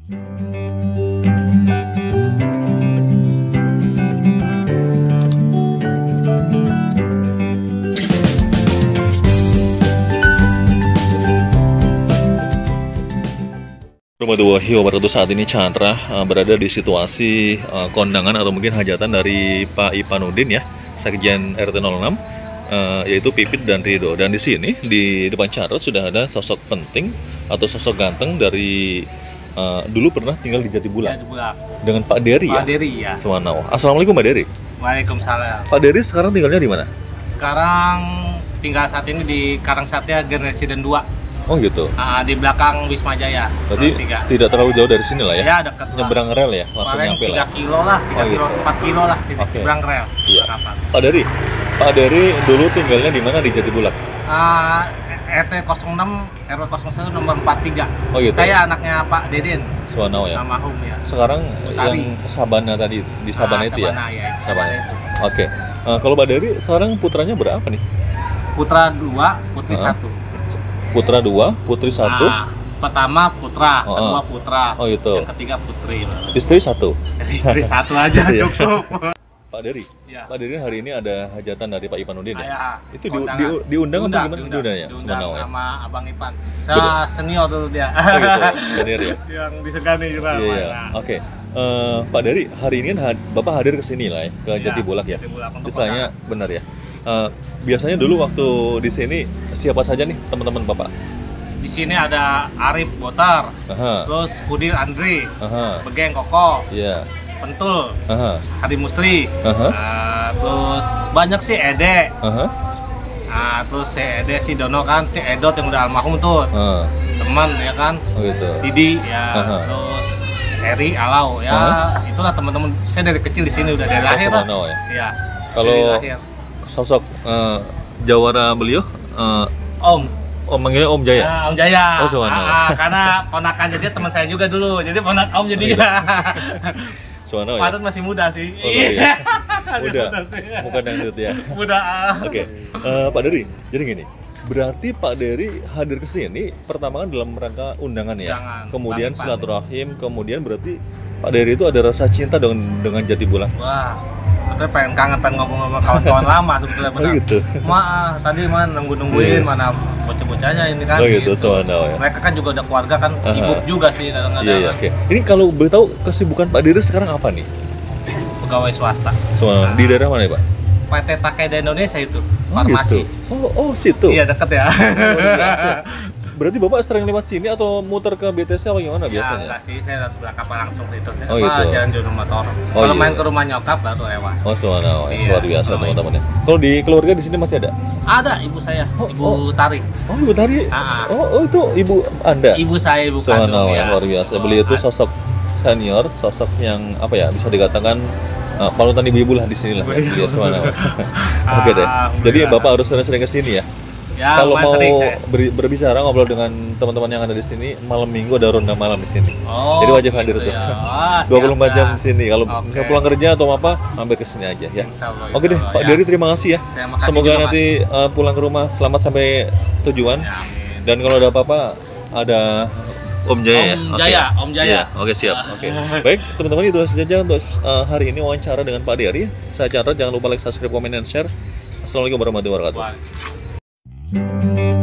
Warahmatullahi wabarakatuh. Saat ini Chandra berada di situasi kondangan atau mungkin hajatan dari Pak Ipanudin ya, Sekjen RT 06, yaitu Pipit dan Rido. Dan di sini di depan Chandra sudah ada sosok penting atau sosok ganteng dari dulu pernah tinggal di Jatibulan dengan Pak Dery ya. Pak Dery ya. Suwanau. Assalamualaikum Pak Dery. Waalaikumsalam. Pak Dery sekarang tinggalnya di mana? Sekarang tinggal saat ini di Karangsatya Gen Residen 2. Oh gitu. Di belakang Wisma Jaya. Berarti tidak terlalu jauh dari sini lah ya? Ya, dekat. Nyebrang rel ya, langsung paling nyampe 3 lah. kilo lah, 3 kilo, 4 kilo lah, Oke. nyebrang rel. Iya. Pak Dery dulu tinggalnya di mana di Jatibulan? RT 06 RW 01 nomor 43. Oh gitu. Saya anaknya Pak Deden. Suwanau ya. Almarhum ya. Sekarang Tari. yang Sabana tadi di Sabana itu Sabana, ya? ya. Sabana. Itu. Oke. Kalau Pak Dery sekarang putranya berapa nih? Putra 2, putri 1. Putra 2, putri 1. Pertama putra, kedua putra. Oh gitu. Yang ketiga putri. Istri 1. Istri 1 aja Iya. cukup. Pak Dery. Ya. Pak Dery hari ini ada hajatan dari Pak Ipanudin ya? Ya, Itu diundang apa gimana? Diundang ya? Diundang Semanau ya? sama Abang Ipan. Saya senior dulu dia. Oh gitu. Senior ya? Yang disegani juga. Iya. Oke. Pak Dery, hari ini kan Bapak hadir ke sini lah ya, ke Jatibulak ya. Istilahnya benar ya. Biasanya dulu waktu di sini siapa saja nih teman-teman Bapak? Di sini ada Arif Botar, terus Kudir Andri, Begeng Koko, Pentul, Hadi Musli, terus banyak sih Ede, terus si Ede, si Dono kan, si Edot yang udah almarhum tuh, teman ya kan, Didi ya, terus Eri Alau ya, itulah teman-teman saya dari kecil di sini udah dari lahir lah. Ya. Kalau sosok jawara beliau, Om manggilnya Om Jaya. Om Jaya. Oh, Suwanau. Karena ponakannya dia teman saya juga dulu, jadi ponak Om jadi. Suwanau ya. Padahal masih muda sih. Oh, iya. Muda. Bukan dangdut ya. Muda. Oke. Pak Dery, jadi gini. Berarti Pak Dery hadir ke sini pertama kan dalam rangka undangan ya. Kemudian silaturahim, kemudian berarti Pak Dery itu ada rasa cinta dengan Jatibulan. Wah. Katanya pengen ngomong-ngomong kawan-kawan lama sebetulnya benar. Oh gitu. Tadi nungguin mana bocah-bocahnya ini kan. Oh gitu, Suwanau ya. Mereka kan juga udah keluarga kan, sibuk juga sih kadang-kadang. Iya, oke. Ini kalau boleh tahu kesibukan Pak Dery sekarang apa nih? Pegawai swasta. Suwanau. Di daerah mana ya, Pak? PT Takeda Indonesia itu, farmasi. Gitu. Oh, situ. Iya, deket ya. Berarti Bapak sering lewat sini atau muter ke BTS apa gimana biasanya? Enggak sih, saya lewat belakang langsung itu. Gitu. Jalan juru motor. Kalau main ke rumah nyokap baru lewat. Oh, Suwanau. Luar biasa teman-teman ya. Kalau di keluarga di sini masih ada? Ada ibu saya, Ibu Tari. Oh, Ibu Tari. Oh, itu ibu Anda. Ibu saya, ibu Suwanau kandung. Ya, luar biasa. Beliau itu sosok senior, sosok yang apa ya, bisa dikatakan panutan ibu-ibu lah di sini lah. Ya, Suwanau. Oke deh. Jadi Bapak harus sering-sering ke sini ya. Ya, kalau mau berbicara ngobrol dengan teman-teman yang ada di sini, malam minggu ada ronda malam di sini. Jadi wajib hadir tuh. Ya. 24 jam di sini. Kalau misalnya pulang kerja atau apa, mampir ke sini aja ya. Oke deh, Pak Dery terima kasih ya. Semoga nanti pulang ke rumah selamat sampai tujuan. Ya, dan kalau ada apa-apa ada Om Jaya. Om Jaya. Oke, siap. Oke. Baik, teman-teman itu saja untuk hari ini wawancara dengan Pak Dery. Saya Chandra, jangan lupa like, subscribe, komen, dan share. Assalamualaikum warahmatullahi wabarakatuh.